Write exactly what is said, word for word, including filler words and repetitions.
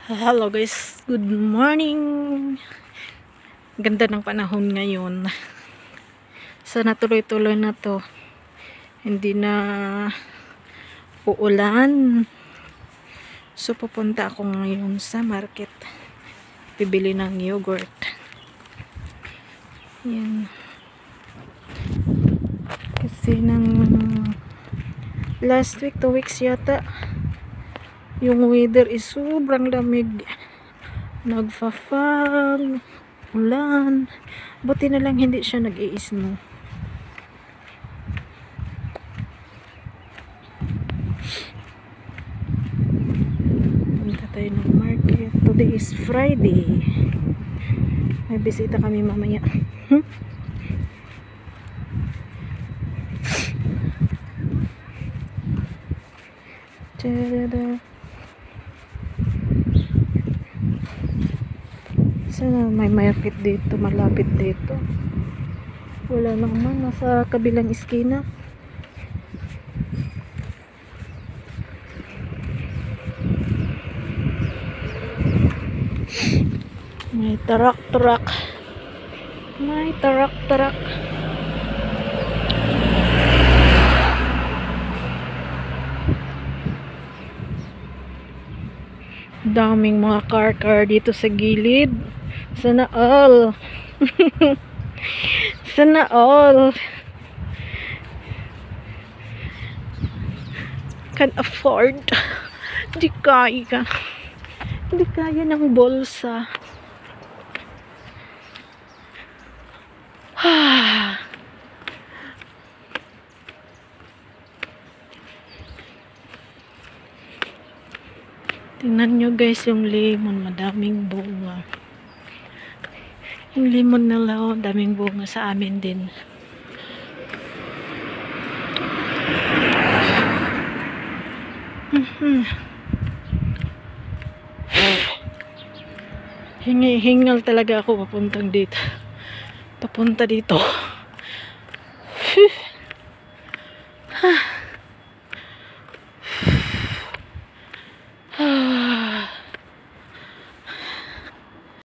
Hello guys, good morning. Ganda ng panahon ngayon. Sana tuloy-tuloy na to. Hindi na uulan. So pupunta ako ngayon sa market. Bibili ng yogurt. Yan. Kasi ng last week, two weeks yata, yung weather is sobrang lamig. Nagfa-fog, ulan. Buti na lang hindi siya nag-i-snow. Punta tayo ng market. Today is Friday. May bisita kami mamaya. Hmm? Tada. Sana may market dito, malapit dito. Wala naman, nasa kabilang iskina. May tarak-tarak. May tarak-tarak. Daming mga car-car dito sa gilid. Sana all. Sana all. Can afford. Hindi kaya. Hindi kaya ng bolsa. Tingnan nyo guys yung lemon. Madaming bunga. Yung lemon na lang, daming bunga sa amin din. Mm-hmm. Hingi, hingal talaga ako papuntang dito. Papunta dito.